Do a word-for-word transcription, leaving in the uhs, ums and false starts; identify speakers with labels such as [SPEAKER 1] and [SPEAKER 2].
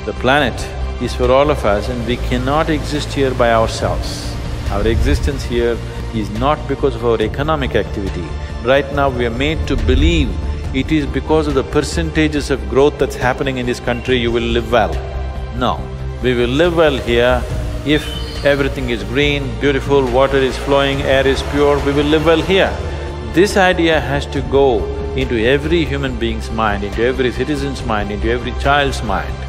[SPEAKER 1] The planet is for all of us and we cannot exist here by ourselves. Our existence here is not because of our economic activity. Right now we are made to believe it is because of the percentages of growth that's happening in this country you will live well. No, we will live well here if everything is green, beautiful, water is flowing, air is pure, we will live well here. This idea has to go into every human being's mind, into every citizen's mind, into every child's mind.